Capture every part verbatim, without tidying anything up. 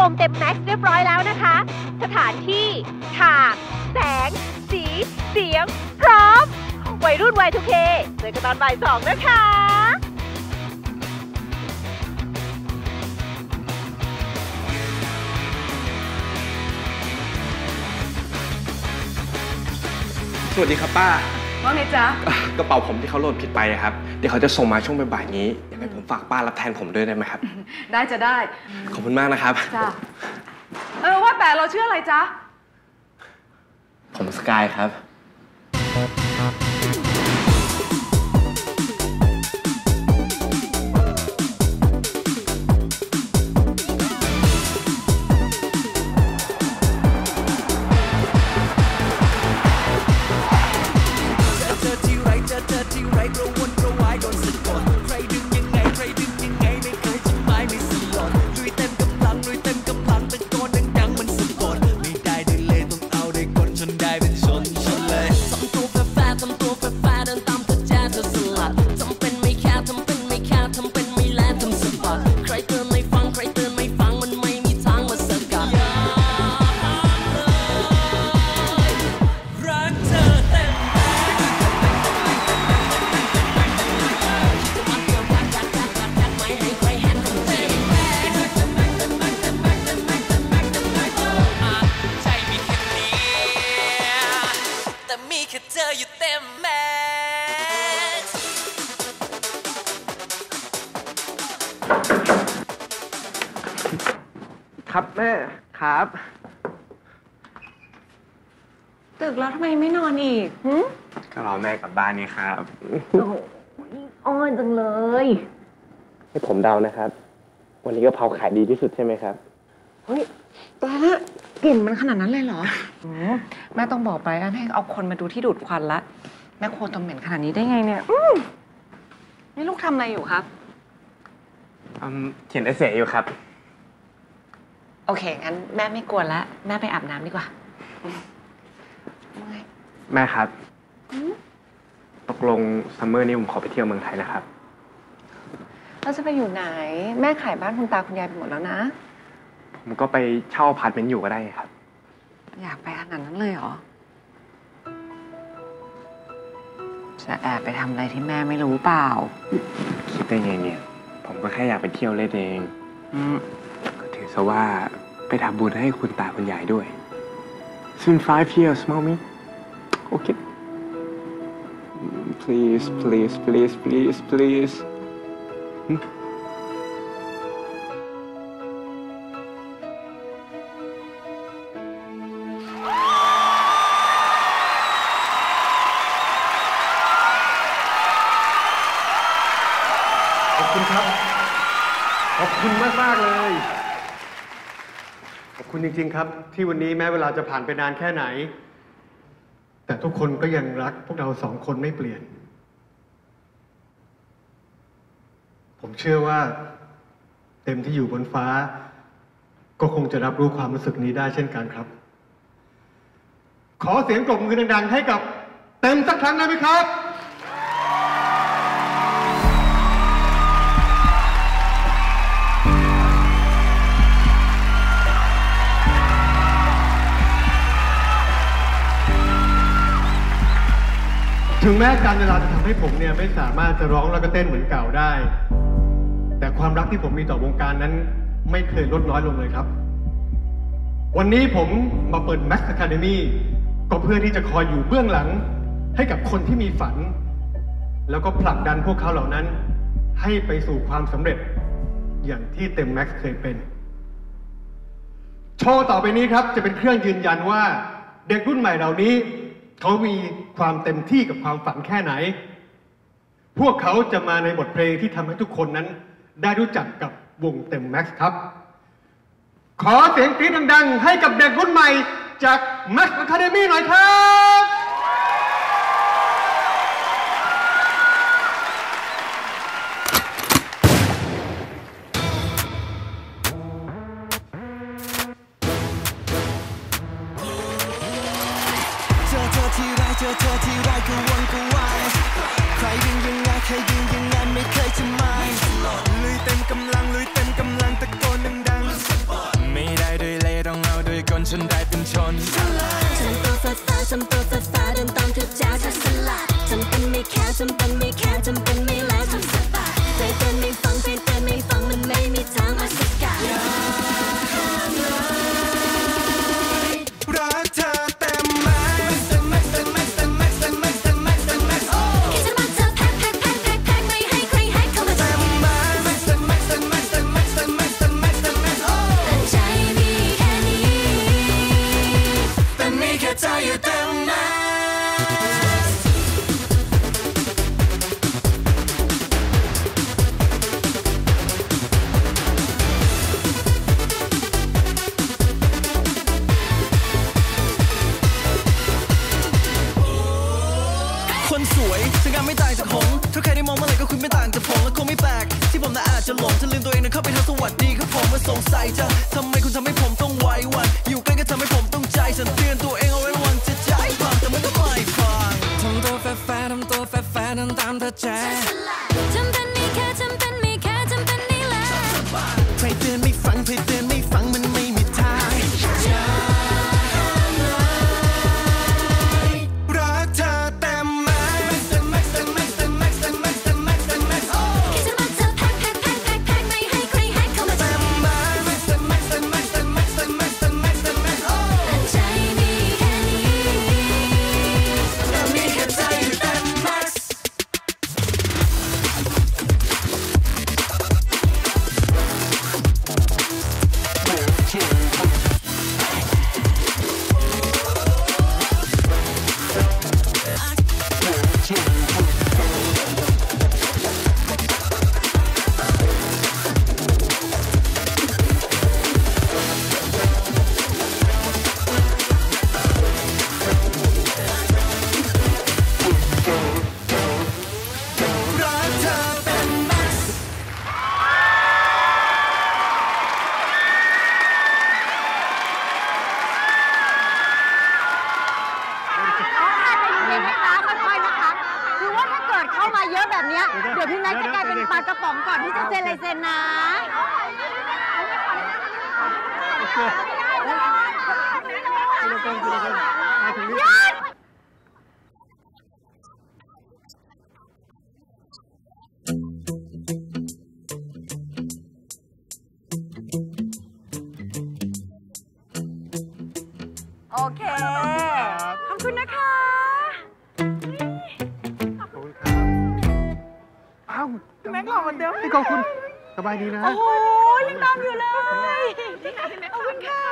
มเต็มแม็กซ์เรียบร้อยแล้วนะคะสถานที่ฉากแสงสีเสียงพร้อมวัยรุ่นวัยทุกเคเจอกันตอนบ่ายสองนะคะสวัสดีครับป้าว่าไงจ๊ะกระเป๋าผมที่เขาโหลดผิดไปครับเดี๋ยวเขาจะส่งมาช่วงบ่ายๆนี้อยากให้ผมฝากป้ารับแทนผมด้วยได้ไหมครับได้จะได้ขอบคุณมากนะครับจ้าเออว่าแต่เราชื่ออะไรจ๊ะผมสกายครับครับแม่ครับตึกแล้วทำไมไม่นอนอีกหืก็รอแม่กลับบ้านนี่ครับอ้อนจังเลยให้ผมเดานะครับวันนี้กะเพราขายดีที่สุดใช่ไหมครับเฮ้ยตายละกลิ่นมันขนาดนั้นเลยเหรอแม่ต้องบอกไปให้เอาคนมาดูที่ดูดควันละแม่ครัวตอมเหม็นขนาดนี้ได้ไงเนี่ยนี่ลูกทำอะไรอยู่ครับเขียนเอเซ่อยู่ครับโอเคงั้นแม่ไม่กวนละแม่ไปอาบน้ำดีกว่าแม่ครับตกลงซัมเมอร์นี้ผมขอไปเที่ยวเมืองไทยนะครับเราจะไปอยู่ไหนแม่ขายบ้านคุณตาคุณยายไปหมดแล้วนะผมก็ไปเช่าอพาร์ตเมนต์อยู่ก็ได้ครับอยากไปขนาดนั้นเลยเหรอจะแอบไปทำอะไรที่แม่ไม่รู้เปล่าคิดได้ไงเนี่ยผมก็แค่อยากไปเที่ยวเล่นเองก็ถือซะว่าไปทำบุญให้คุณตาคุณยายด้วย Soon five years mommy okay please please please please please ขอบคุณครับขอบคุณมากมากเลยขอบคุณจริงๆครับที่วันนี้แม้เวลาจะผ่านไปนานแค่ไหนแต่ทุกคนก็ยังรักพวกเราสองคนไม่เปลี่ยนผมเชื่อว่าเต็มที่อยู่บนฟ้าก็คงจะรับรู้ความรู้สึกนี้ได้เช่นกันครับขอเสียงปรบมือดังๆให้กับเต็มสักครั้งได้ไหมครับถึงแม้การเวลาจะทำให้ผมเนี่ยไม่สามารถจะร้องแล้วก็เต้นเหมือนเก่าได้แต่ความรักที่ผมมีต่อวงการนั้นไม่เคยลดน้อยลงเลยครับวันนี้ผมมาเปิด Max Academy ก็เพื่อที่จะคอยอยู่เบื้องหลังให้กับคนที่มีฝันแล้วก็ผลักดันพวกเขาเหล่านั้นให้ไปสู่ความสำเร็จอย่างที่เต็ม Max เคยเป็นโชว์ต่อไปนี้ครับจะเป็นเครื่องยืนยันว่าเด็กรุ่นใหม่เหล่านี้เขามีความเต็มที่กับความฝันแค่ไหนพวกเขาจะมาในบทเพลงที่ทำให้ทุกคนนั้นได้รู้จักกับวงเต็มแม็กซ์ครับขอเสียงกรี๊ดดังๆให้กับเด็กรุ่นใหม่จาก Max Academy หน่อยครับที่ไรเจอเธอที่ไรก็วนก็วายใครดึงยังไงใครดึงยังไงไม่เคยจะหมายลุยเต็มกำลังลุยเต็มกำลังตะโกนดังๆไม่ได้นทำตัวฟ้าฟ้าทำตัวฟ้าฟ้าเดินตามเธอจ้าจะสลัดจำเป็นไม่แค่จำเป็นไม่แค่จำเป็นไม่แล้วทำสบายใจเต้นไม่ฟังเพลงเต้นไม่ฟังมันไม่มีทางมาสกัดรักเธอเต็มแม็กซ์เต็มแม็กซ์เต็มแม็กซ์เต็มแม็กซ์เต็มแม็กซ์เต็มแม็กซ์เต็มแม็กซ์โอ้แค่ฉันมาเธอแพ็คแพ็คแพ็คแพ็คแพ็คไม่ให้ใครแฮกเข้ามาเต็มแม็กซ์เต็มแม็กซ์เต็มแม็กซ์เต็มแม็กซ์เต็มแม็กซ์เต็มแม็กซ์เต็มแม็กซ์โอ้ใจมีแค่นี้แต่มีแค่ใจอยู่เต็มแม็กซ์คนสวยฉันงานไม่ต่างจากหงถ้าใครได้มองเมื่อไหร่ก็คุณไม่ต่างจากผมและคงไม่แปลกที่ผมน่าอาจจะหลงจะลืมตัวเองนะเข้าไปทักสวัสดีครับผมว่าสงสัยจะทำไมคุณทำให้ผมต้องไว้วันอยู่ใกล้ก็ทำให้ผมต้องใจฉันเตือนตัวเองเอาไว้ระวังจะใจพังแต่มันก็ไม่ฟังทำตัวแฟร์แฟร์ทำตัวแฟร์แฟร์นั้นตามเธอแจ๊จำเป็นไม่แค่จำเป็นไม่แค่จำเป็นไม่แล้วใครเตือนไม่ฟังใครเตือนไม่ฟังมันไม่มีทางรักเธอเต็มแม็กซ์เต็มแม็กซ์เต็มแม็กซ์เต็มแม็กซ์เต็มแม็กซ์เต็มแม็กซ์เต็มแม็กซ์โอ้แค่ฉันมาเธอแพ็คแพ็คแพ็คแพ็คแพ็คไม่ให้ใครแฮกเข้ามาเต็มแม็กซ์เต็มแม็กซ์เต็มแม็กซ์เต็มแม็กซ์เต็มแม็กซ์เต็มแม็กซ์เต็มแม็กซ์โอ้ใจมีแค่นี้แต่มีแค่ใจอยู่เต็มแม็กซ์รักเธอเป็นแม็กซ์เย็นๆนะคะค่อยๆนะคะคือว่าถ้าเกิดเข้ามาเยอะแบบเนี้ยเดี๋ยวพี่แม็กซ์จะกลายเป็นปลากระป๋องก่อนที่จะเซ็นลายเซ็นนะโอเค ขอบคุณนะคะขอบคุณครับอ้าวแม็กหล่อเหมือนเดิมขอบคุณสบายดีนะโอ้โหยังตามอยู่เลยนี่ค่ะพี่แม็กขอบคุณค่ะ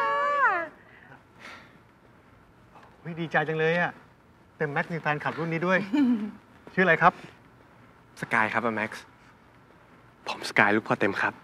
ดีใจจังเลยอ่ะเต็มแม็กซ์มีแฟนคลับรุ่นนี้ด้วย ชื่ออะไรครับสกายครับแม็กซ์ผมสกายลูกพ่อเต็มครับ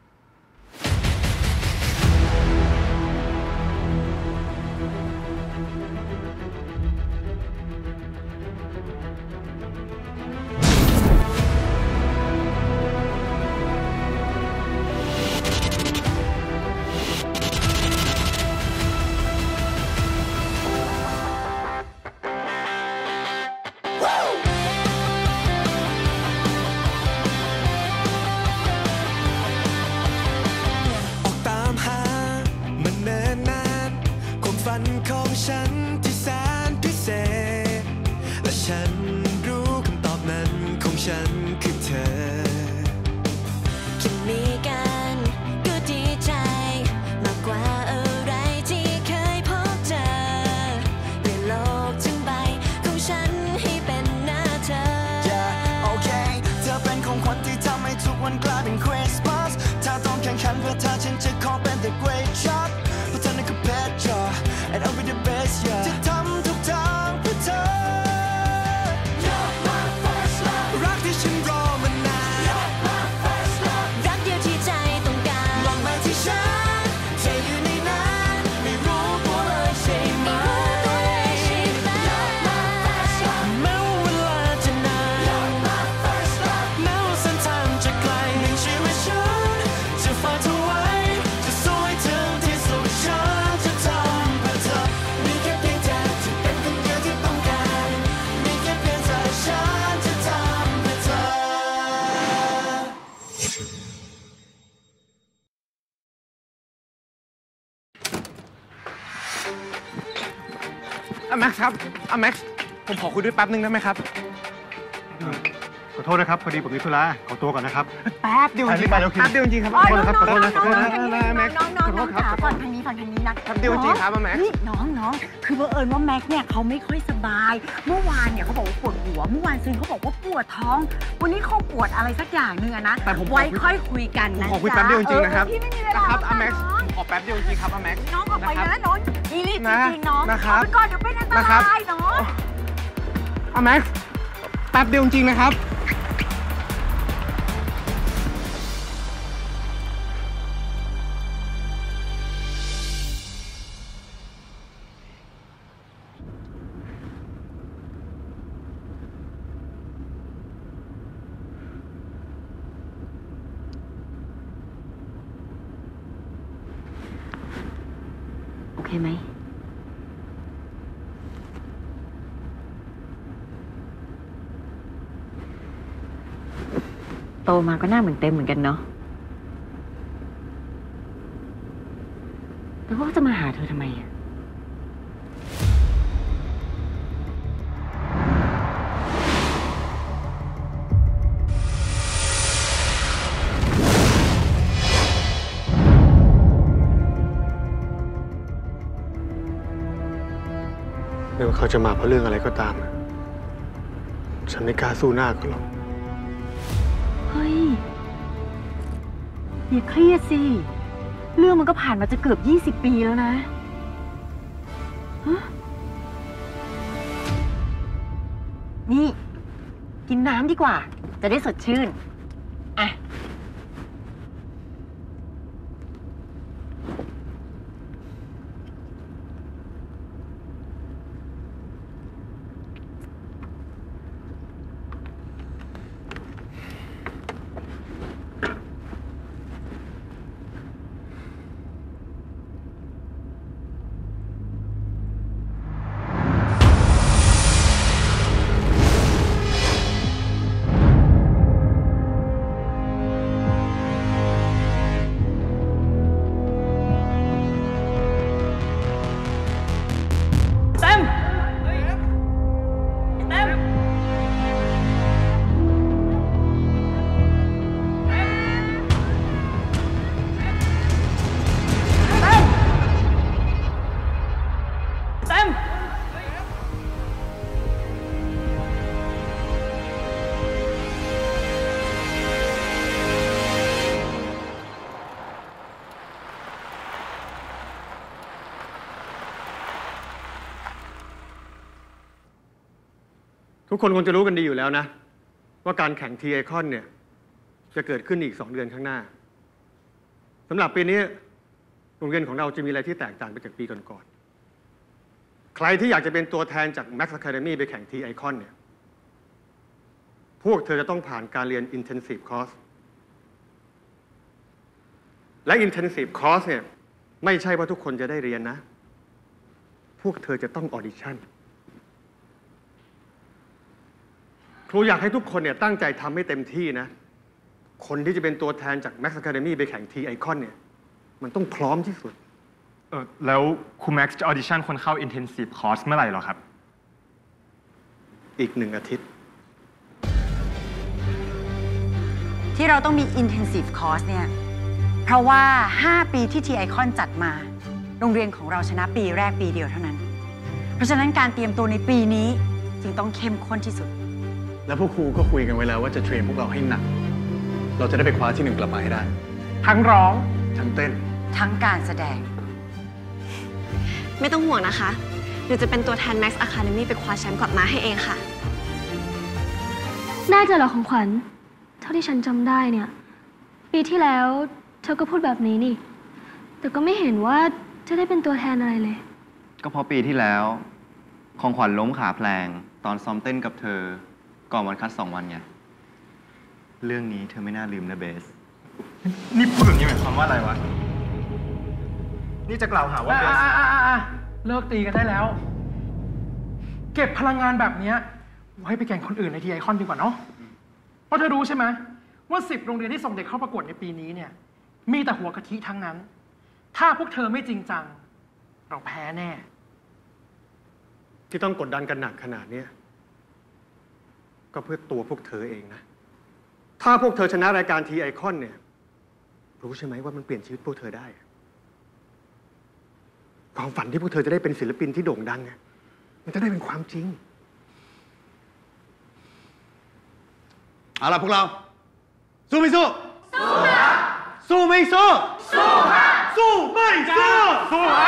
ฝันของฉันที่แสนพิเศษและฉันรู้คำตอบนั้นของฉันคือเธอแค่มีกันก็ดีใจมากกว่าอะไรที่เคยพบเจอเปลี่ยนโลกทั้งใบของฉันให้เป็นหน้าเธอ Yeah, okay เธอเป็นของขวัญที่ทำให้ทุกวันกลายเป็น Christmas ถ้าต้องแข่งขันเพื่อเธอฉันจะขอเป็น The Great Shot เพราะเธอนั้นคือเพชร and I'll be the best yeah อะแม็กซ์ครับอะแม็กซ์ผมขอคุยด้วยแป๊บนึงได้ไหมครับขอโทษนะครับพอดีผมมีธุระขอตัวก่อนนะครับแป๊บเดียวจริงไปเร็วคิดแป๊บเดียวจริงครับขอโทษนะครับขอโทษนะขอโทษนะแม็กซ์น้องน้องขอโทน้องษครับขาก่อนทางนี้ก่อนทางนี้นะแป๊บเดียวจริงครับอะแม็กซ์นี่น้องน้องคือบังเอิญว่าแม็กเนี่ยเขาไม่ค่อยสบาย เมื่อวานเนี่ยเขาบอกว่าปวดหัว เมื่อวานซืนเขาบอกว่าปวดท้อง วันนี้เขาปวดอะไรสักอย่างหนึ่งอะนะแต่ผมขอไว้ค่อยคุยกันนะขอคุยแป๊บเดียวจริงๆนะครับเออพี่ไม่มีเวนะลาครับหอะกแม็กซ์น้องขอแป๊บเดียวจริงครับอะแม็กซ์น้องออกไปนะครับนะน้องอีรีบจนะริงๆน้องนะครับออกไปก่อนเดี๋ยวเป็นอันตนะครับรายน้องอะแม็กซ์แป๊บเดียวจริงนะครับโอเคไหมโตมาก็หน้าเหมือนเต็มเหมือนกันเนาะแต่ว่าจะมาหาเธอทำไมอะไม่ว่าเขาจะมาเพราะเรื่องอะไรก็ตามอะฉันไม่กล้าสู้หน้าเขาหรอกเฮ้ย อย่าเครียดสิ เรื่องมันก็ผ่านมาจะเกือบยี่สิบปีแล้วนะฮะนี่ กินน้ำดีกว่า จะได้สดชื่น อ่ะทุกคนคงจะรู้กันดีอยู่แล้วนะ ว่าการแข่งทีไอคอนเนี่ยจะเกิดขึ้นอีกสองเดือนข้างหน้าสำหรับปีนี้โรงเรียนของเราจะมีอะไรที่แตกต่างไปจากปีก่อนๆใครที่อยากจะเป็นตัวแทนจาก Max Academy ไปแข่งทีไอคอนเนี่ยพวกเธอจะต้องผ่านการเรียน Intensive Course และ Intensive Course เนี่ยไม่ใช่ว่าทุกคนจะได้เรียนนะ พวกเธอจะต้องออดิชั่นครูอยากให้ทุกคนเนี่ยตั้งใจทำให้เต็มที่นะ คนที่จะเป็นตัวแทนจาก Max Academy ไปแข่งทีไอคอนเนี่ยมันต้องพร้อมที่สุดเออแล้วครูแม็กซ์จะออดิชั่นคนเข้า Intensive Course เมื่อไหร่หรอครับอีกหนึ่งอาทิตย์ที่เราต้องมี intensive course เนี่ย เพราะว่า ห้า ปีที่ ที ไอคอน จัดมา โรงเรียนของเราชนะปีแรกปีเดียวเท่านั้น เพราะฉะนั้นการเตรียมตัวในปีนี้จึงต้องเข้มข้นที่สุดแล้วพวกครูก็คุยกันไว้แล้วว่าจะเทรนพวกเราให้หนัก เราจะได้ไปคว้าที่หนึ่งกลับมาให้ได้ทั้งร้องทั้งเต้นทั้งการแสดงไม่ต้องห่วงนะคะหนูจะเป็นตัวแทน Max Academy ไปคว้าแชมป์กลับมาให้เองค่ะน่าจะเหรอของขวัญ เท่าที่ฉันจำได้เนี่ย ปีที่แล้วเธอก็พูดแบบนี้นี่ แต่ก็ไม่เห็นว่าจะได้เป็นตัวแทนอะไรเลยก็เพราะปีที่แล้ว ของขวัญล้มขาแพลงตอนซ้อมเต้นกับเธอ ก่อนวันคัดสองวันไง เรื่องนี้เธอไม่น่าลืมนะเบสนี่พูดอย่างนี้หมายความว่าอะไรวะ นี่จะกล่าวหาว่าเบสเลิกตีกันได้แล้ว เก็บพลังงานแบบนี้ไว้ไปแข่งคนอื่นในทีไอคอนดีกว่าเนาะ เพราะเธอรู้ใช่ไหมว่าสิบโรงเรียนที่ส่งเด็กเข้าประกวดในปีนี้เนี่ย มีแต่หัวกะทิทั้งนั้น ถ้าพวกเธอไม่จริงจัง เราแพ้แน่ที่ต้องกดดันกันหนักขนาดนี้ก็เพื่อตัวพวกเธอเองนะ ถ้าพวกเธอชนะรายการทีไอคอนเนี่ยรู้ใช่ไหมว่ามันเปลี่ยนชีวิตพวกเธอได้ความฝันที่พวกเธอจะได้เป็นศิลปินที่โด่งดังเนี่ยมันจะได้เป็นความจริงเอาล่ะพวกเรา สู้ไม่สู้ สู้ครับ สู้ไม่สู้ สู้ครับ สู้ไม่สู้ สู้ครับ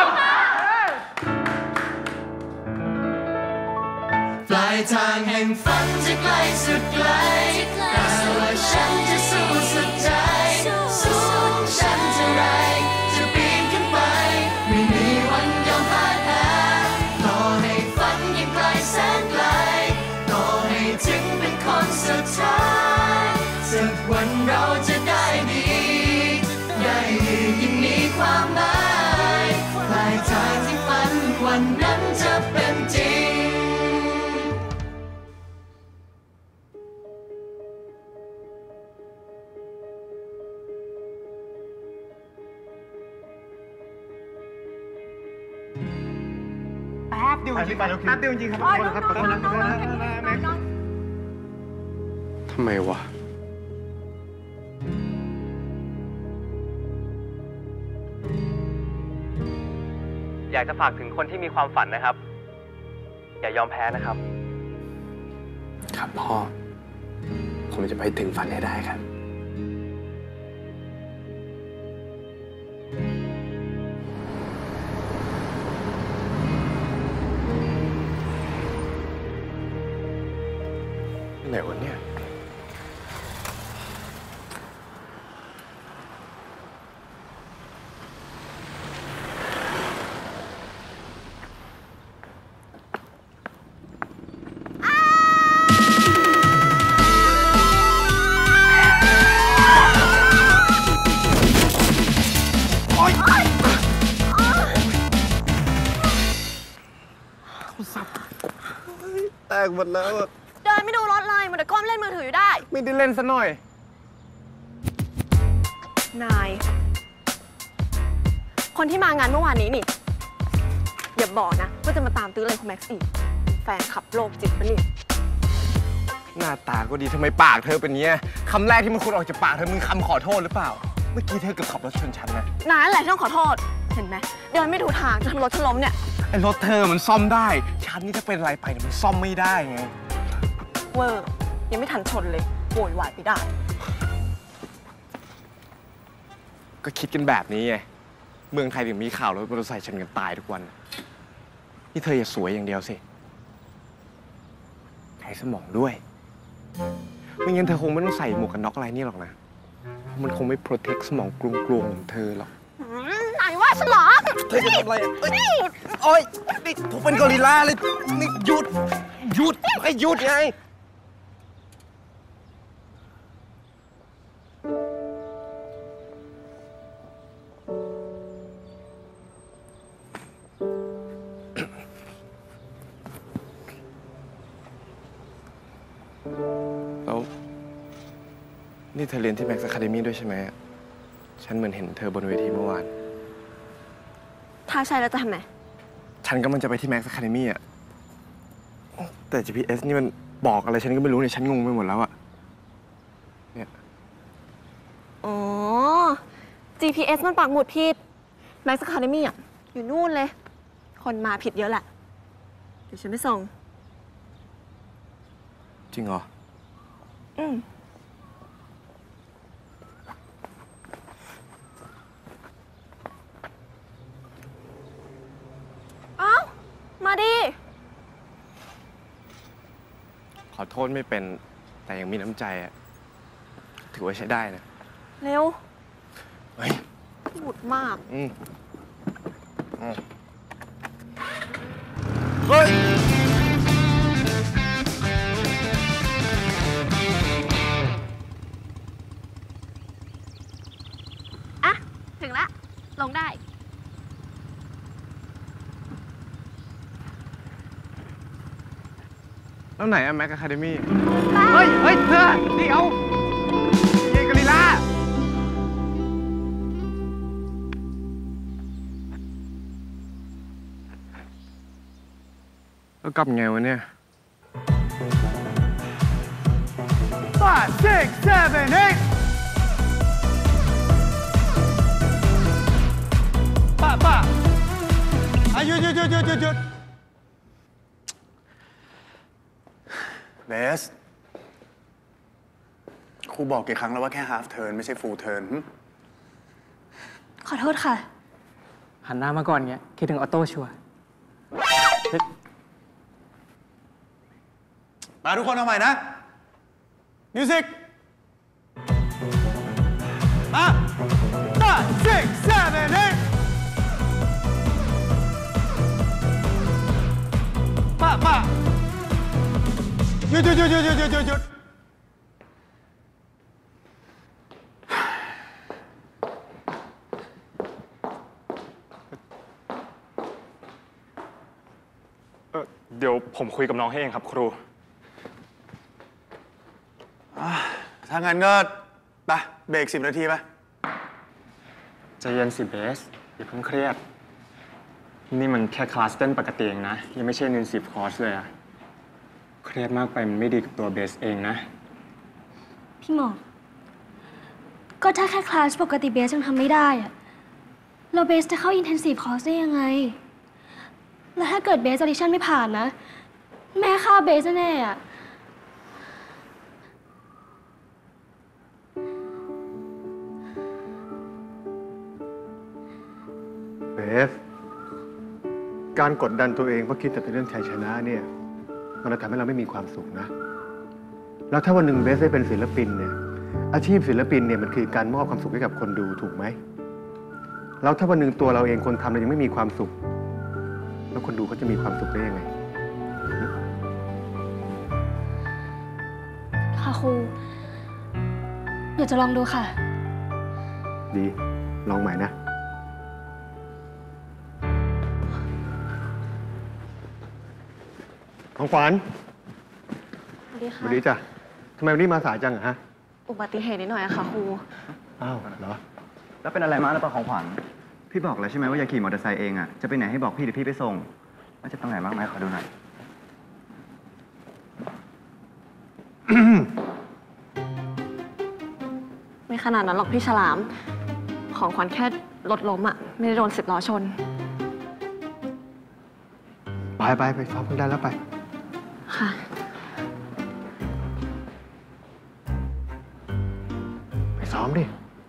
ปลายทางแห่งฝันจะไกลสุดไกลแต่ว่าฉันจะสู้สุดใจสู้ฉันจะไรจะปีนขึ้นไปไม่มีวันยอมพ่ายแพ้ต่อให้ฝันยังไกลแสนไกลต่อให้ถึงเป็นคนสุดท้ายสักวันเราจะได้ดีได้ยืนยังมีความหมายปลายทางที่ฝันวันนั้นจะเป็นจริงแป๊บเดียวจริงๆแป๊บเดียวจริงๆครับขอโทษนะครับขอโทษนะขอโทษนะแม็กซ์ทำไมวะอยากจะฝากถึงคนที่มีความฝันนะครับ อย่ายอมแพ้นะครับครับพ่อ ผมจะไปถึงฝันให้ได้ครับ ไหนวะเนี่ยแตกหมดแล้วอะเดินไม่ดูรถเลยมันแต่ก้มเล่นมือถืออยู่ได้ไม่ได้เล่นซะหน่อยนาย คนที่มางานเมื่อวานนี้นี่ อย่าบอกนะว่าจะมาตามตื้ออะไรคุณแม็กซ์อีก แฟนขับโรคจิตปะนี่หน้าตาก็ดีทำไมปากเธอเป็นเงี้ยคำแรกที่มันควรออกจากปากเธอมึงคำขอโทษหรือเปล่า เมื่อกี้เธอเกือบขับรถชนฉันนะนายแหละที่ต้องขอโทษ เห็นไหมเดินไม่ดูทางจะทำรถฉันล้มเนี่ยไอ้รถเธอมันซ่อมได้ฉันนี่ถ้าเป็นอะไรไปเนี่ยมันซ่อมไม่ได้ไงเวอร์ยังไม่ทันชนเลยโวยวายไปได้ก็คิดกันแบบนี้ไงเมืองไทยถึงมีข่าวรถมอเตอร์ไซค์ชนกันตายทุกวันนี่เธออย่าสวยอย่างเดียวสิใช้สมองด้วยไม่งั้นเธอคงไม่ต้องใส่หมวกกันน็อกอะไรนี่หรอกนะมันคงไม่โปรเทคสมองกลวงๆของเธอหรอกไหนว่าฉันเหรอเธอจะทำอะไรอ่ะเอ้ยโอ๊ยนี่ผมเป็นกอริลลาเลยนี่หยุดหยุดไอ้หยุดไงแล้วนี่เธอเรียนที่ Max Academy ด้วยใช่ไหมฉันเหมือนเห็นเธอบนเวทีเมื่อวานถ้าใช่แล้วจะทำไงฉันกำลังจะไปที่ Max Academy อ่ะ แต่ จี พี เอส นี่มันบอกอะไรฉันก็ไม่รู้เนี่ย ฉันงงไปหมดแล้วอ่ะ เนี่ยอ๋อ จี พี เอส มันปักหมุดผิด Max Academy อ่ะ อยู่นู่นเลย คนมาผิดเยอะแหละ เดี๋ยวฉันไปส่งจริงเหรออืมเอ้า มาดิขอโทษไม่เป็น แต่ยังมีน้ำใจอ่ะ ถือว่าใช้ได้นะเร็วเฮ้ยพูดมากอืมอืมเฮ้ยอ่ะ ถึงละ ลงได้แล้วไหนอะ Max Academy เฮ้ย เฮ้ย เธอเดี๋ยวเยกอริลลาแแล้วกลับไงวะเนี่ย five six seven eight ป้าป้าอ่ะหยุดหยุดหยุดหยุดหยุดหยุดเบสครูบอกกี่ครั้งแล้วว่าแค่ half turn ไม่ใช่ full turn หึขอโทษค่ะหันหน้ามาก่อนเงี้ยคิดถึงออโต้ชัวร์มาทุกคนเอาใหม่นะ มิวสิกมา five six seven eight ป้าป้าหยุดหยุดหยุดหยุดหยุดหยุดหยุดหยุดเดี๋ยวผมคุยกับน้องให้เองครับครูถ้างั้นก็ไปเบรกสิบนาทีไปใจเย็นสิเบส อย่าเพิ่งเครียด นี่มันแค่คลาสเต้นปกติเองนะ ยังไม่ใช่นินสิบคอร์สเลยอะเครียดมากไปมันไม่ดีกับตัวเบสเองนะพี่หมอกก็ถ้าแค่คลาสปกติเบสยังทำไม่ได้อะเราเบสจะเข้า intensive course ได้ยังไง แล้วถ้าเกิดเบส audition ไม่ผ่านนะ แม่ฆ่าเบสแน่ๆอะเบส การกดดันตัวเองเพราะคิดแต่เรื่องชัยชนะเนี่ย มันจะทำให้เราไม่มีความสุขนะ แล้วถ้าวันหนึ่งเบสได้เป็นศิลปินเนี่ย อาชีพศิลปินเนี่ยมันคือการมอบความสุขให้กับคนดูถูกไหม แล้วถ้าวันหนึ่งตัวเราเองคนทำเรายังไม่มีความสุข แล้วคนดูเขาจะมีความสุขได้ยังไงค่ะครูเดี๋ยวจะลองดูค่ะดี ลองใหม่นะ ของขวัญสวัสดีสค่ะวัสดีจ้ะทำไมวันนี้มาสายจังอะฮะอุบัติเหตุนิดหน่อยอะค่ะครูอ้าวเหรอแล้วเป็นอะไรมาแล้วปะของขวัญ พี่บอกแล้วใช่ไหมว่าอย่าขี่มอเตอร์ไซค์เองอ่ะ จะไปไหนให้บอกพี่เดี๋ยวพี่ไปส่งว่าจะตรงไหนบ้างไหมขอดูหน่อยไม่ขนาดนั้นหรอกพี่ฉลาม ของขวัญแค่รถล้มอะไม่ได้โดนสิบล้อชนไปไปไปซ้อมกันได้แล้วไปค่ะไปซ้อมดิ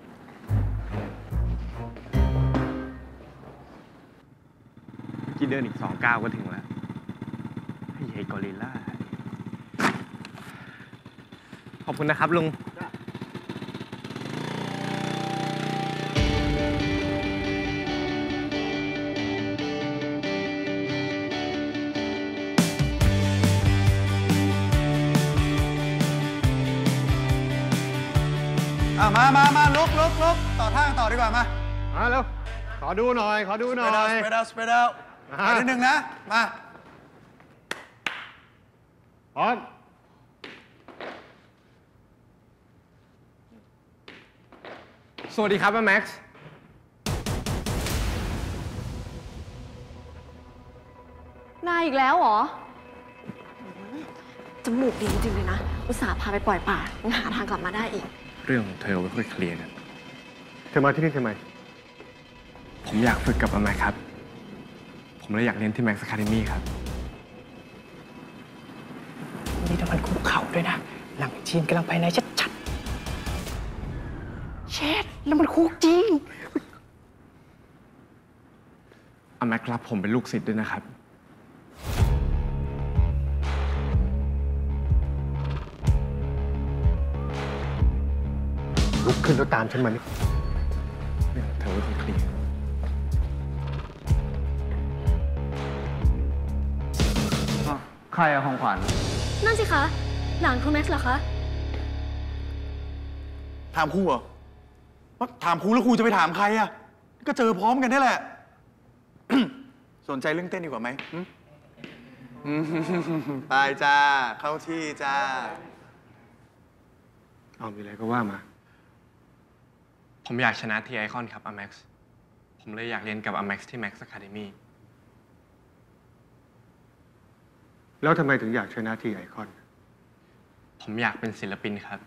กี่เดินอีกสองก้าวก็ถึงแล้วไอ้เฮกอริลล่า ขอบคุณนะครับลุงอ่ะมามามาลุกลุกลุกต่อทางต่อดีกว่ามามาเร็ว ขอดูหน่อย ขอดูหน่อย spread out spread out ไปนิดนึงนะ มาพร้อมสวัสดีครับแม็กซ์นายอีกแล้วเหรอ จมูกดีจริงๆเลยนะ อุตส่าห์พาไปปล่อยป่ายังหาทางกลับมาได้อีกเรื่องของเธอไว้ค่อยเคลียร์กันเธอมาที่นี่ทำไมผมอยากฝึกกับอแม็กครับ ผมเลยอยากเรียนที่แม็กซ์อะคาเดมี่ครับนี่ถ้ามันคุกเข่าด้วยนะ หลังจีนกำลังภายในชัดๆเช็ดแล้วมันคุกจริงอแม็กรับผมเป็นลูกศิษย์ด้วยนะครับลุกขึ้นแล้วตามฉันมานี่เรื่องของเธอไว้ค่อยเคลียร์ใครอะของขวัญนั่นสิคะ หลานครูแม็กซ์เหรอคะถามครูเหรอว่าถามครูแล้วครูจะไปถามใครอ่ะ ก็เจอพร้อมกันนี่แหละ สนใจเรื่องเต้นดีกว่าไหมหึอืมไปจ้า เข้าที่จ้าเอามีอะไรก็ว่ามาผมอยากชนะทีไอคอนครับอแม็กซ์ผมเลยอยากเรียนกับอแม็กซ์ที่แม็กซ์อะคาเดมี่แล้วทำไมถึงอยากชนะทีไอคอนผมอยากเป็นศิลปินครับ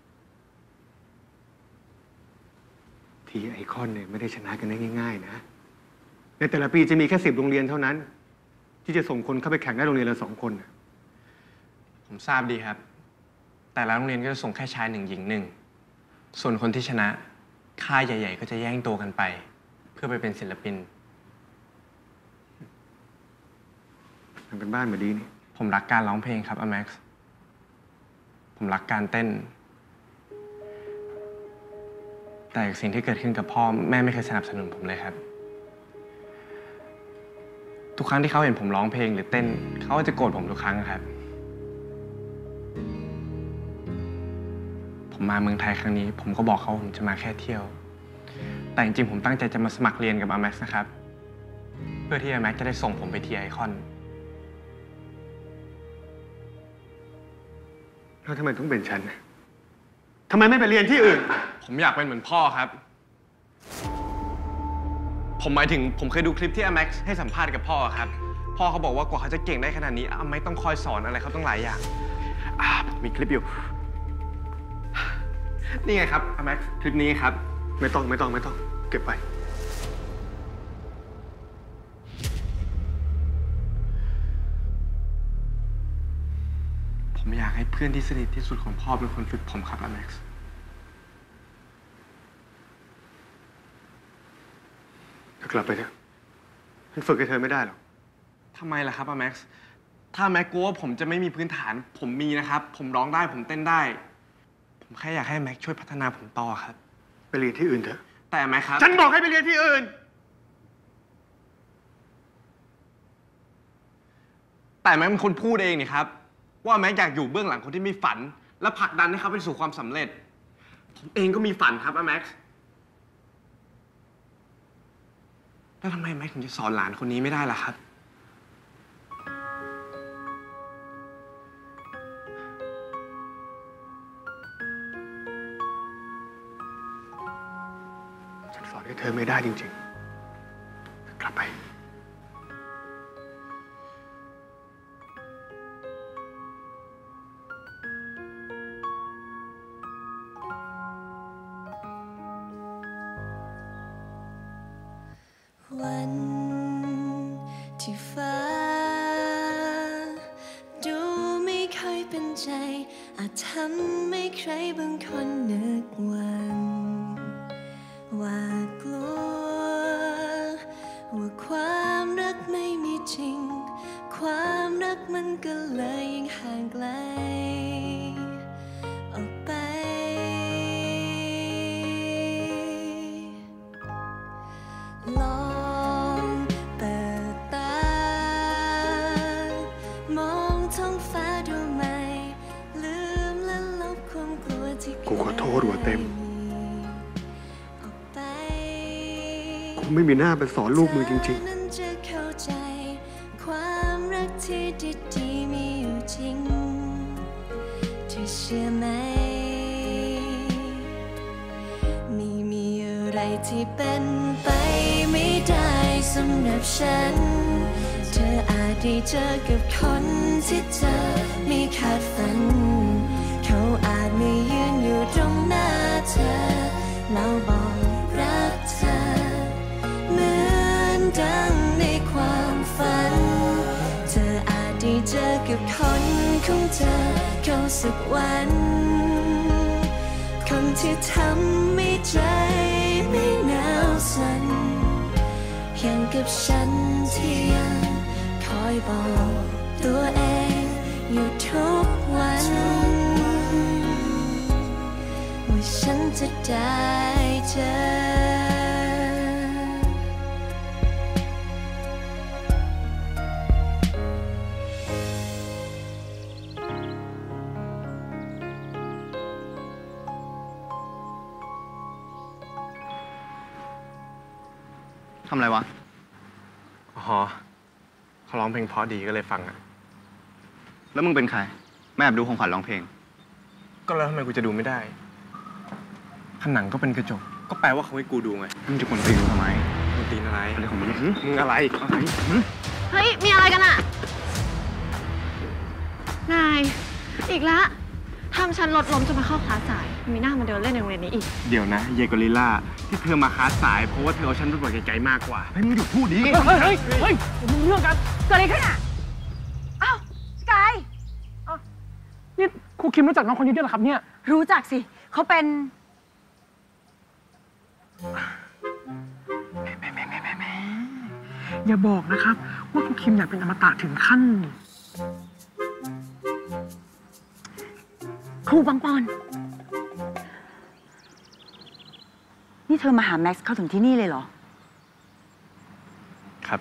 ทีไอคอนเนี่ยไม่ได้ชนะกันได้ง่ายๆนะในแต่ละปีจะมีแค่สิบโรงเรียนเท่านั้น ที่จะส่งคนเข้าไปแข่งได้โรงเรียนละสองคนผมทราบดีครับ แต่ละโรงเรียนก็จะส่งแค่ชายหนึ่งหญิงหนึ่งส่วนคนที่ชนะค่ายใหญ่ๆก็จะแย่งตัวกันไป เพื่อไปเป็นศิลปินมันเป็นบ้านเหมือนดีนี่ผมรักการร้องเพลงครับอแม็กซ์ผมรักการเต้น แต่สิ่งที่เกิดขึ้นกับพ่อแม่ไม่เคยสนับสนุนผมเลยครับ ทุกครั้งที่เขาเห็นผมร้องเพลงหรือเต้นเขาก็จะโกรธผมทุกครั้งครับ ผมมาเมืองไทยครั้งนี้ผมก็บอกเขาผมจะมาแค่เที่ยว แต่จริงๆผมตั้งใจจะมาสมัครเรียนกับอาแม็กซ์นะครับ เพื่อที่อาแม็กซ์จะได้ส่งผมไปที่ไอคอนแล้วทำไมต้องเป็นฉันทำไมไม่ไปเรียนที่อื่นผมอยากเป็นเหมือนพ่อครับ ผมหมายถึงผมเคยดูคลิปที่อาแม็กซ์ให้สัมภาษณ์กับพ่อครับ พ่อเขาบอกว่ากว่าเขาจะเก่งได้ขนาดนี้อาแม็กซ์ต้องคอยสอนอะไรเขาต้องหลายอย่างอ่ามีคลิปอยู่ นี่ไงครับอาแม็กซ์คลิปนี้ครับไม่ต้องไม่ต้องไม่ต้อง เก็บไปผมอยากให้เพื่อนที่สนิทที่สุดของพ่อเป็นคนฝึกผมครับอาแม็กซ์ถ้ากลับไปเถอะฉันฝึกให้เธอไม่ได้หรอกทำไมล่ะครับอาแม็กซ์ ถ้าแม็กกลัวว่าผมจะไม่มีพื้นฐาน ผมมีนะครับ ผมร้องได้ผมเต้นได้ ผมแค่อยากให้แม็กช่วยพัฒนาผมต่อครับไปเรียนที่อื่นเถอะแต่แม็กครับฉันบอกให้ไปเรียนที่อื่นแต่แม็กเป็นคนพูดเองนี่ครับ ว่าแม็กอยากอยู่เบื้องหลังคนที่มีฝัน และผลักดันให้เขาไปสู่ความสำเร็จ ผมเองก็มีฝันครับอาแม็กซ์แล้วทำไมแม็กถึงจะสอนหลานคนนี้ไม่ได้ล่ะครับฉันสอนให้เธอไม่ได้จริงๆ กลับไปวันที่ฟ้าดูไม่ค่อยเป็นใจอาจทำให้ใครบางคนนึกวันว่ากลัวว่าความรักไม่มีจริงความรักมันก็เลยยังห่างไกลออกไปลองเปิดตามองท้องฟ้าดูไหมลืมและลบความกลัวที่เคยกูขอโทษหัวเต็ม กูไม่มีหน้าไปสอนลูกมือจริงนั้นจะเข้าใจความรักที่ดีๆมีอยู่จริงเธอเชื่อไหมไม่มีอะไรที่เป็นไปไม่ได้สำหรับฉันเธออาจได้เจอกับคนที่เธอไม่คาดฝันเขาอาจไม่ยืนอยู่ตรงหน้าเธอแล้วบอกรักเธอเหมือนดังในความฝันเธออาจได้เจอกับคนของเธอเข้าสักวันคนที่ทำให้ใจไม่หนาวสั่นอย่างกับฉันที่ยังคอยบอกตัวเองอยู่ทุกวันว่าฉันจะได้เจอทำอะไรวะอ๋อเขาร้องเพลงเพราะดีก็เลยฟังอ่ะแล้วมึงเป็นใครไม่แอบดูของขวัญร้องเพลงก็แล้วทำไมกูจะดูไม่ได้ผนังก็เป็นกระจก ก็แปลว่าเขาให้กูดูไงมึงจะกวนตีนกูทำไมมึงตีนอะไรอะไรของมึงมึงอะไรเฮ้ย มีอะไรกันอะนาย อีกละทำฉันลดล้มจนมาเข้าคลาสสายมีหน้ามาเดินเล่นในโรงเรียนนี้อีกเดี๋ยวนะเยกอริลล่าที่เธอมาคลาสสายเพราะว่าเธอเอาฉันไปปล่อยไกลๆมากกว่าให้มึงหยุดพูดดิเฮ้ย เฮ้ย เฮ้ยมึงเรื่องกันเกิดอะไรขึ้นอ่ะอ้าวสกายนี่ครูคิมรู้จักน้องคนนี้ด้วยเหรอครับเนี่ยรู้จักสิ เขาเป็นอย่าบอกนะครับ ว่าครูคิมอยากเป็นอมตะถึงขั้นครูบางปอน นี่เธอมาหาแม็กซ์เข้าถึงที่นี่เลยเหรอครับ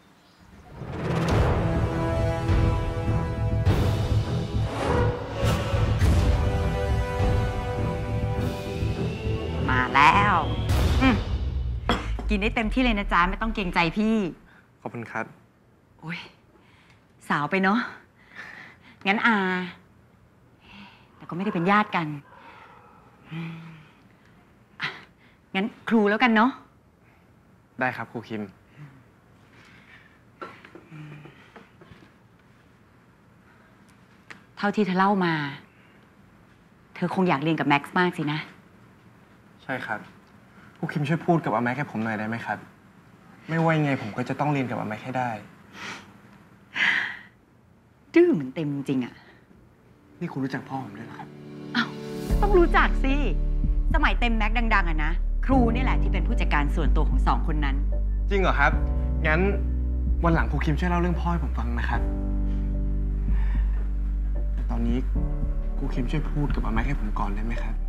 มาแล้วอืมกินได้เต็มที่เลยนะจ๊ะ ไม่ต้องเกรงใจพี่ขอบคุณครับโอ้ยสาวไปเนาะ งั้นอา แต่ก็ไม่ได้เป็นญาติกันอืมอ่ะงั้นครูแล้วกันเนาะได้ครับครูคิมเท่าที่เธอเล่ามา เธอคงอยากเรียนกับแม็กซ์มากสินะใช่ครับครูคิมช่วยพูดกับอาแม็กให้ผมหน่อยได้ไหมครับ ไม่ว่ายังไงผมก็จะต้องเรียนกับอาแม็กให้ได้ดื้อเหมือนเต็มจริงๆอะนี่คุณรู้จักพ่อผมด้วยเหรอครับต้องรู้จักสิ สมัยเต็มแม็กดัง ๆอะนะ ครูนี่แหละที่เป็นผู้จัดการส่วนตัวของสองคนนั้นจริงเหรอครับ งั้นวันหลังครูคิมช่วยเล่าเรื่องพ่อให้ผมฟังนะครับแต่ตอนนี้ครูคิมช่วยพูดกับอาแม็กให้ผมก่อนได้ไหมครับ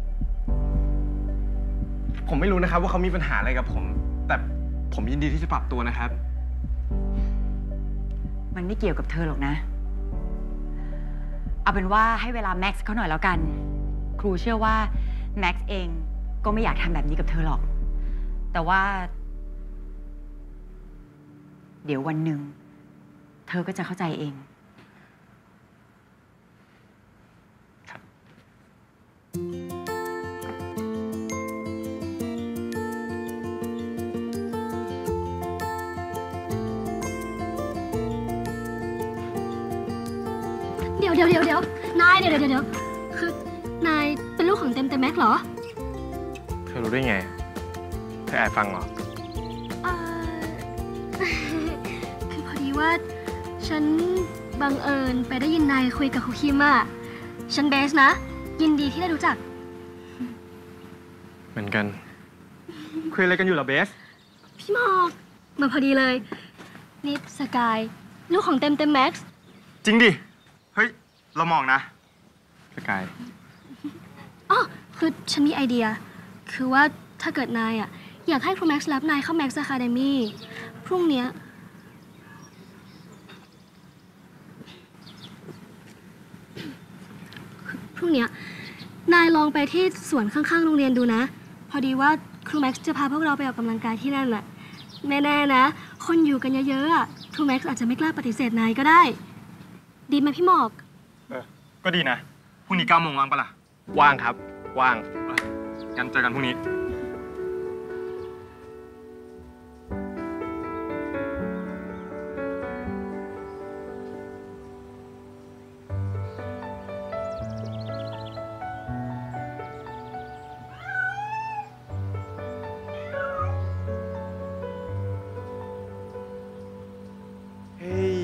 ผมไม่รู้นะครับว่าเขามีปัญหาอะไรกับผม แต่ผมยินดีที่จะปรับตัวนะครับมันไม่เกี่ยวกับเธอหรอกนะ เอาเป็นว่าให้เวลาแม็กซ์เขาหน่อยแล้วกัน ครูเชื่อว่าแม็กซ์เองก็ไม่อยากทำแบบนี้กับเธอหรอก แต่ว่า เดี๋ยววันหนึ่งเธอก็จะเข้าใจเองเดี๋ยวเดี๋ยวเดี๋ยวเดี๋ยวนายเดี๋ยวเดี๋ยวเดี๋ยวคือนายเป็นลูกของเต็มเต็มแม็กเหรอเธอรู้ได้ไง เธอแอบฟังเหรอเอ่อ คือพอดีว่า ฉันบังเอิญไปได้ยินนายคุยกับครูคิมอะฉันเบสนะ ยินดีที่ได้รู้จักเหมือนกันคุยอะไรกันอยู่เหรอเบสพี่หมอกมาพอดีเลย นี่สกาย ลูกของเต็มเต็มแม็กซ์จริงดิ เฮ้ย เรามองนะสกายอ๋อคือฉันมีไอเดีย คือว่าถ้าเกิดนายอะอยากให้ครูแม็กซ์รับนายเข้าแม็กซ์อะคาเดมี่พรุ่งเนี้ยพรุ่งเนี้ยนายลองไปที่สวนข้างๆโรงเรียนดูนะ พอดีว่าครูแม็กซ์จะพาพวกเราไปออกกำลังกายที่นั่นแหละแน่ๆนะ คนอยู่กันเยอะๆอะครูแม็กซ์อาจจะไม่กล้าปฏิเสธนายก็ได้ ดีไหมพี่หมอกเออ ก็ดีนะ พรุ่งนี้เก้าโมงว่างปะล่ะว่างครับ ว่างงั้นเจอกันพรุ่งนี้เฮ้ย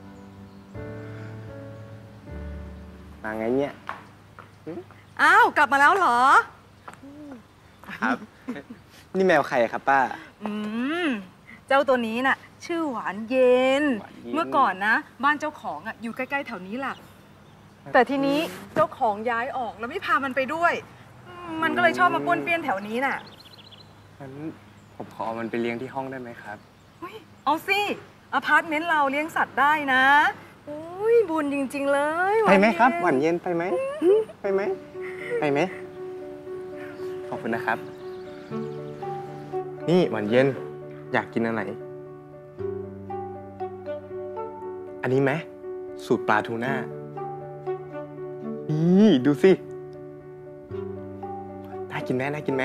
มาไงเนี่ยอ้าว กลับมาแล้วเหรอครับ นี่แมวใครอะครับป้าอืม เจ้าตัวนี้น่ะ ชื่อหวานเย็น เมื่อก่อนนะ บ้านเจ้าของอ่ะอยู่ใกล้ๆแถวนี้ล่ะ แต่ทีนี้เจ้าของย้ายออกแล้วไม่พามันไปด้วย มันก็เลยชอบมาป้วนเปี้ยนแถวนี้น่ะงั้นผมขอเอามันไปเลี้ยงที่ห้องได้ไหมครับเอาสิอพาร์ตเมนต์เราเลี้ยงสัตว์ได้นะอุ้ยบุญจริง ๆ เลยไปไหมครับ หหวาวาน นเย็นไปไหม ไปไหม ไปไหม ขอบคุณนะครับ นี่หวานเย็น อยากกินอะไร อันนี้ไหม สูตรปลาทูน่า นี่ดูสิ น่ากินไหมน่ากินไหม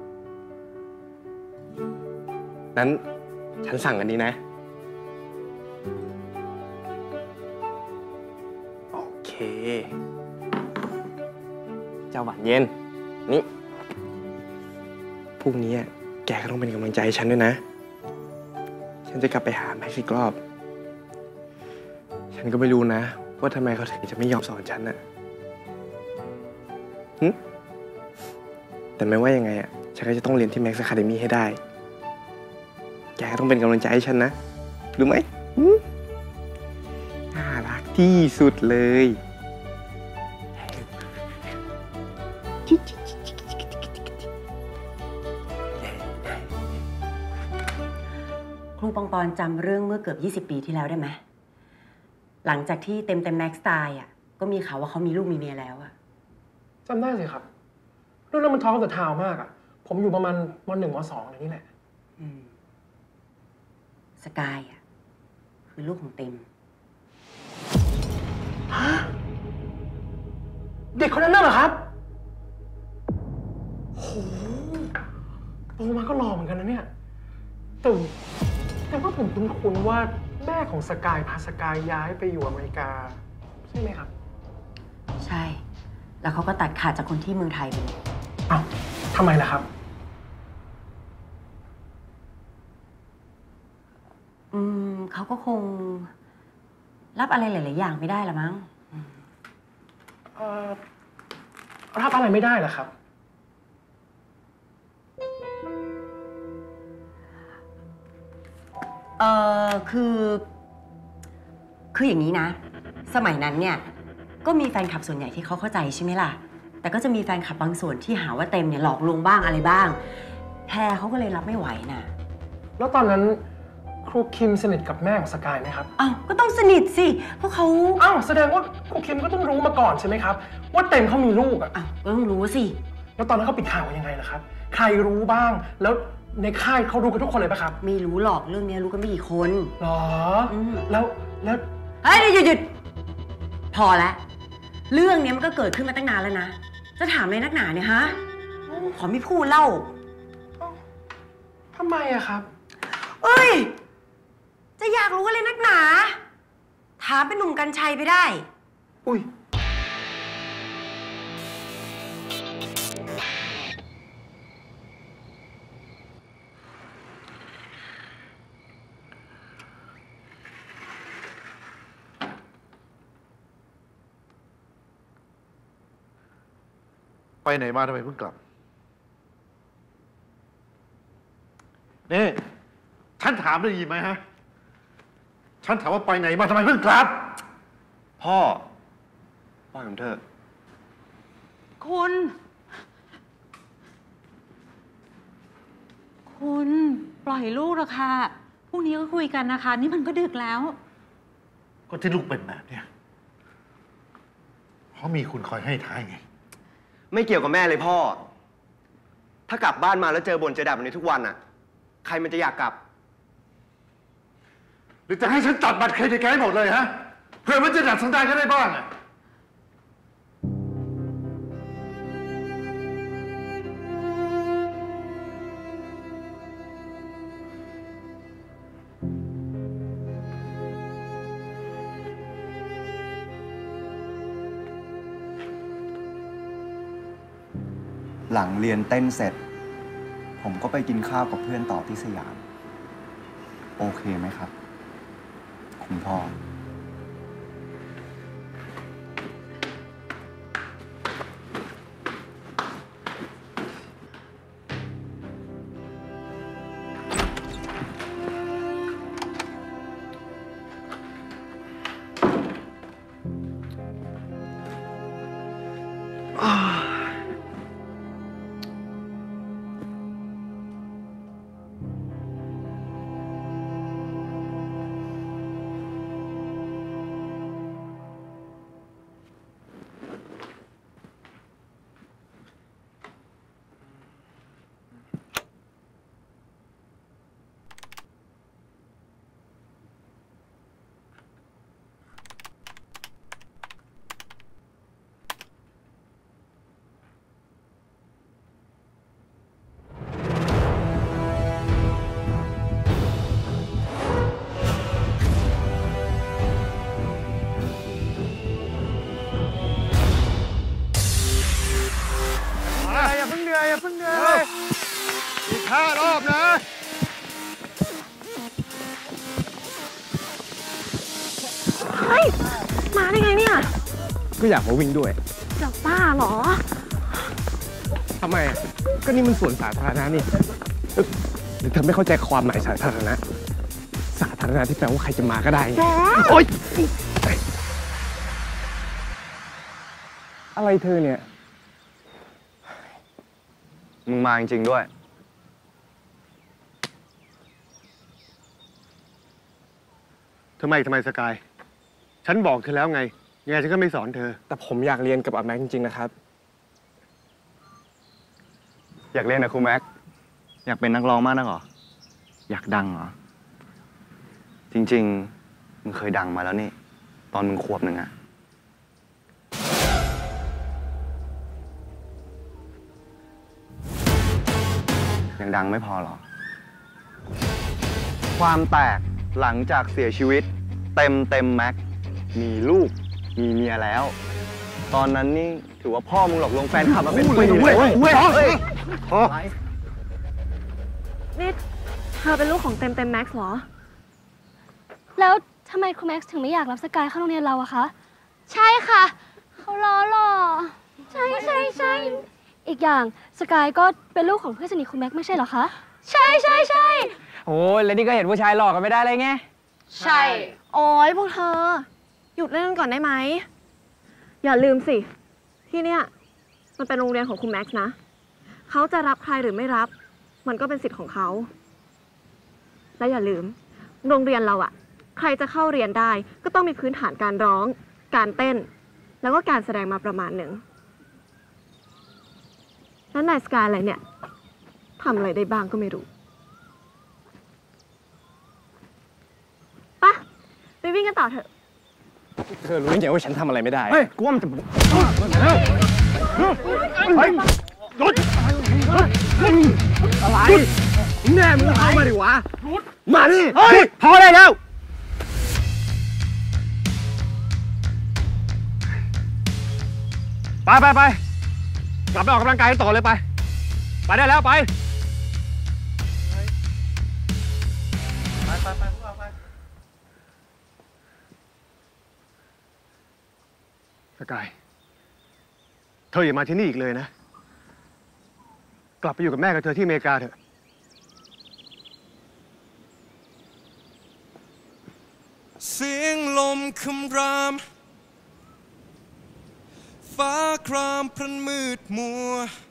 นั้นฉันสั่งอันนี้นะ โอเคเจ้าหวานเย็น นี่ พรุ่งนี้แกก็ต้องเป็นกำลังใจให้ฉันด้วยนะ ฉันจะกลับไปหาแม็กซ์อีกรอบ ฉันก็ไม่รู้นะ ว่าทำไมเขาถึงจะไม่ยอมสอนฉันน่ะหึแต่ไม่ว่ายังไงอ่ะ ฉันก็จะต้องเรียนที่ Max Academy ให้ได้ แกก็ต้องเป็นกำลังใจให้ฉันนะ รู้ไหมหึน่ารักที่สุดเลยครูปองปอนจำเรื่องเมื่อเกือบยี่สิบปีที่แล้วได้ไหมหลังจากที่เต็มเต็มแม็กซ์ตายอ่ะก็มีข่าวว่าเขามีลูกมีเมียแล้วอ่ะจำได้สิครับเรื่องนั้นมันท้องแต่ทาวมากอ่ะ ผมอยู่ประมาณวันหนึ่งวันสองอะไรนี่แหละอืมสกายอ่ะคือลูกของเต็มเด็กคนนั้นน่ะเหรอครับโหโตมาก็หล่อเหมือนกันนะเนี่ยแต่แต่ว่าผมคุ้นๆว่าแม่ของสกายพาสกายย้ายไปอยู่อเมริกาใช่ไหมครับใช่ แล้วเขาก็ตัดขาดจากคนที่เมืองไทยไปเลยอ้าวทำไมล่ะครับอืมเขาก็คงรับอะไรหลายๆอย่างไม่ได้ละมั้งเอ่อรับอะไรไม่ได้เหรอครับเออคือ คืออย่างนี้นะ สมัยนั้นเนี่ยก็มีแฟนคลับส่วนใหญ่ที่เขาเข้าใจใช่ไหมล่ะ แต่ก็จะมีแฟนคลับบางส่วนที่หาว่าเต็มเนี่ยหลอกลวงบ้างอะไรบ้างแพรเขาก็เลยรับไม่ไหวนะแล้วตอนนั้นครูคิมสนิทกับแม่ของสกายไหมครับอ้าวก็ต้องสนิทสิเพราะเขาอ้าวแสดงว่าครูคิมก็ต้องรู้มาก่อนใช่ไหมครับ ว่าเต็มเขามีลูกอ่ะอ้าวก็ต้องรู้สิแล้วตอนนั้นเขาปิดข่าวยังไงล่ะครับ ใครรู้บ้างแล้วในค่ายเขารู้กันทุกคนเลยปะครับไม่รู้หรอกเรื่องนี้รู้กันไม่กี่คนหรอแล้วแล้วเฮ้ยหยุดหยุดพอแล้วเรื่องนี้มันก็เกิดขึ้นมาตั้งนานแล้วนะจะถามอะไรนักหนาเนี่ยฮะขอไม่พูดเล่าทำไมอะครับเอ้ยจะอยากรู้อะไรนักหนาถามเป็นหนุ่มกัญชัยไปได้อุ้ยไปไหนมาทำไมเพิ่งกลับ นี่ฉันถามได้ยินไหมฮะ ฉันถามว่าไปไหนมาทำไมเพิ่งกลับพ่อ ปล่อยผมเถอะคุณ คุณปล่อยลูกเถอะค่ะพรุ่งนี้ก็คุยกันนะคะ นี่มันก็ดึกแล้วก็ที่ลูกเป็นแบบเนี้ยเพราะมีคุณคอยให้ท้ายไงไม่เกี่ยวกับแม่เลยพ่อ ถ้ากลับบ้านมาแล้วเจอบ่นเจอด่าแบบนี้ทุกวันอ่ะ ใครมันจะอยากกลับหรือจะให้ฉันตัดบัตรเครดิตแกให้หมดเลยฮะ เพื่อมันจะดัดสันดานกันได้บ้างอ่ะหลังเรียนเต้นเสร็จ ผมก็ไปกินข้าวกับเพื่อนต่อที่สยาม โอเคไหมครับ คุณพ่อพก็อยากมาวิ่งด้วยจะบ้าเหรอทำไมอ่ะก็นี่มันสวนสาธารณะนี่เอ้ยหรือเธอไม่เข้าใจความหมายสาธารณะสาธารณะที่แปลว่าใครจะมาก็ได้ไงแจ๊คโอ๊ยอะไรเธอเนี่ยมึงมาจริงๆด้วยทำไมทำไมสกาย ฉันบอกเธอแล้วไง ยังไงฉันก็ไม่สอนเธอแต่ผมอยากเรียนกับอาแม็กจริงๆนะครับอยากเล่นนะครูแม็ก อยากเป็นนักร้องมากนักเหรอ อยากดังเหรอ จริงๆ มึงเคยดังมาแล้วนี่ ตอนมึงขวบหนึ่งอะยังดังไม่พอหรอ ความแตกหลังจากเสียชีวิต เต็มเต็มแม็ก มีลูก มีเมียแล้ว ตอนนั้นนี่ถือว่าพ่อมึงหลอกลวงแฟนคลับมาเป็นปีเลยเว้ยเว้ยเฮ้ยนี่เธอเป็นลูกของเต็มเต็มแม็กซ์เหรอแล้วทำไมครูแม็กซ์ถึงไม่อยากรับสกายเข้าโรงเรียนเราอะคะ ใช่ค่ะ เขาล้อหล่อใช่ใช่ใช่อีกอย่างสกายก็เป็นลูกของเพื่อนสนิทครูแม็กซ์ไม่ใช่เหรอคะ ใช่ใช่ใช่โอ้ยแล้วนี่ก็เห็นผู้ชายหลอกกันไม่ได้เลยไงใช่ โอ้ยพวกเธอ หยุดเล่นกันก่อนได้ไหม อย่าลืมสิ ที่เนี่ยมันเป็นโรงเรียนของคุณแม็กซ์นะ เขาจะรับใครหรือไม่รับ มันก็เป็นสิทธิ์ของเขา และอย่าลืม โรงเรียนเราอะใครจะเข้าเรียนได้ก็ต้องมีพื้นฐานการร้อง การเต้น แล้วก็การแสดงมาประมาณหนึ่ง แล้วนายสกายอะไรเนี่ยทำอะไรได้บ้างก็ไม่รู้ปะไปวิ่งกันต่อเถอะเธอรู้ยังไงว่าฉันทำอะไรไม่ได้เฮ้ยกูว่ามันจะเฮ้ยหยุดอะไรแน่มึงเข้ามาดิวะมาดิเฮ้ยพอได้แล้วไปไปไปกลับไปออกกำลังกายต่อเลยไปไปได้แล้วไปไปไปไปพวกเราไปสกายเธออย่ามาที่นี่อีกเลยนะกลับไปอยู่กับแม่กับเธอที่อเมริกาเถอะเสียงลมคำรามฟ้าครามพรันมืดมัว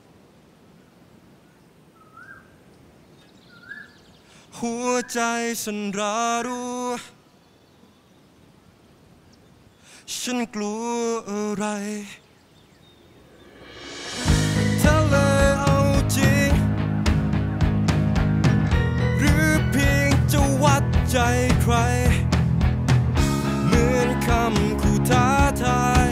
หัวใจสั่นรารัวฉันกลัวอะไรทะเลเอาจริงหรือเพียงจะวัดใจใครเหมือนคำคู่ท้าทาย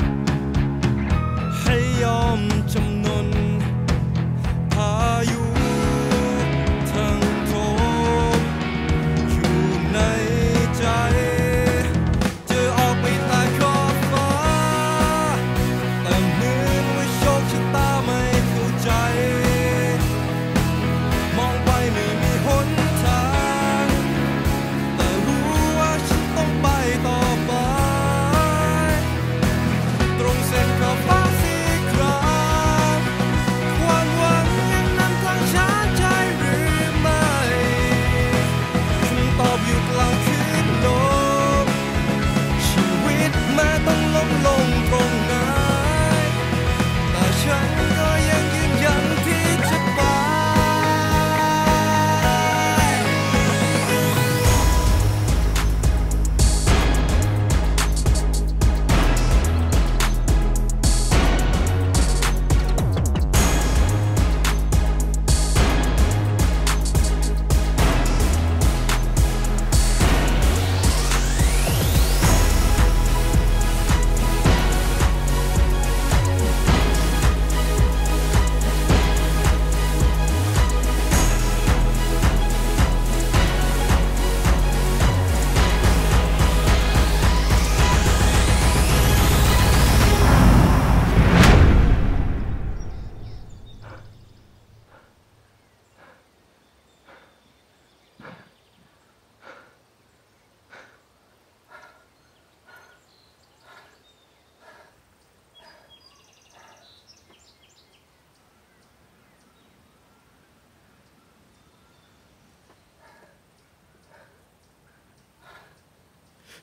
ให้ยอมจำนนพายุทั้งโถมอยู่ในใจจะออกไปตายขอบฟ้าแต่เหมือนว่าโชคชะตาไม่เข้าใจมองไปไม่มีหนทางแต่รู้ว่าฉันต้องไปต่อไป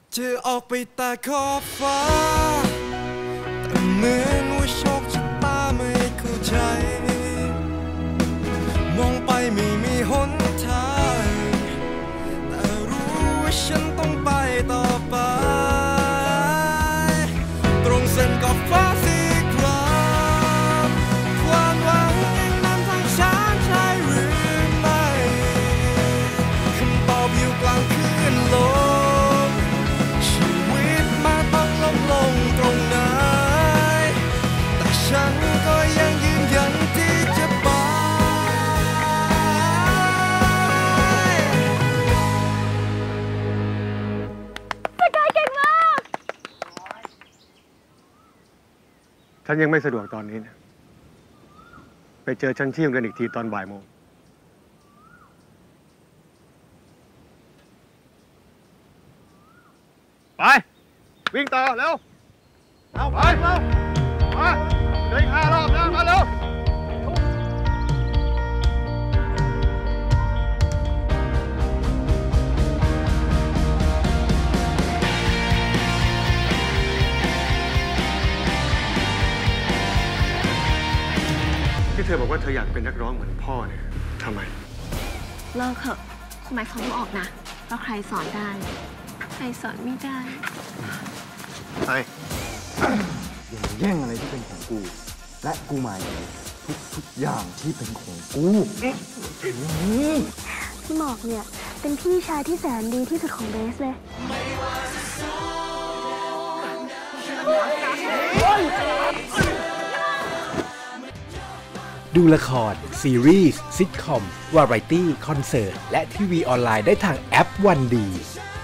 จะออกไปแต่ขอบฟ้าแต่เหมือนว่าโชคชะตาไม่เข้าใจมองไปไม่มีหนทางแต่รู้ว่าฉันต้องไปต่อไปตรงเส้นกับฟ้าสีครามความหวังยังนำทางฉันใช่หรือไม่คำตอบอยู่กลางคืนลมชีวิตมาต้องล้มลงตรงไหนแต่ฉันก็ยังยืนยันที่จะไปสกายเก่งมาก ฉันยังไม่สะดวกตอนนี้นะไปเจอฉันที่โรงเรียนอีกทีตอนบ่ายโมงไป วิ่งต่อเร็ว เอาไปเร็วมาเดินห้ารอบนะมาเร็ว ที่เธอบอกว่าเธออยากเป็นนักร้องเหมือนพ่อเนี่ยทำไมเลิกเถอะคุณแม็กซ์เขาต้องออกนะว่าใครสอนได้ ใครสอนไม่ได้ใช่อย่ามาแย่งอะไรที่เป็นของกู และกูหมายถึงทุกทุกอย่างที่เป็นของกูพี่หมอกเนี่ยเป็นพี่ชายที่แสนดีที่สุดของเบสเลยดูละคร ซีรีส์ซิทคอม วาไรตี้ คอนเสิร์ต และทีวีออนไลน์ได้ทางแอปวันดี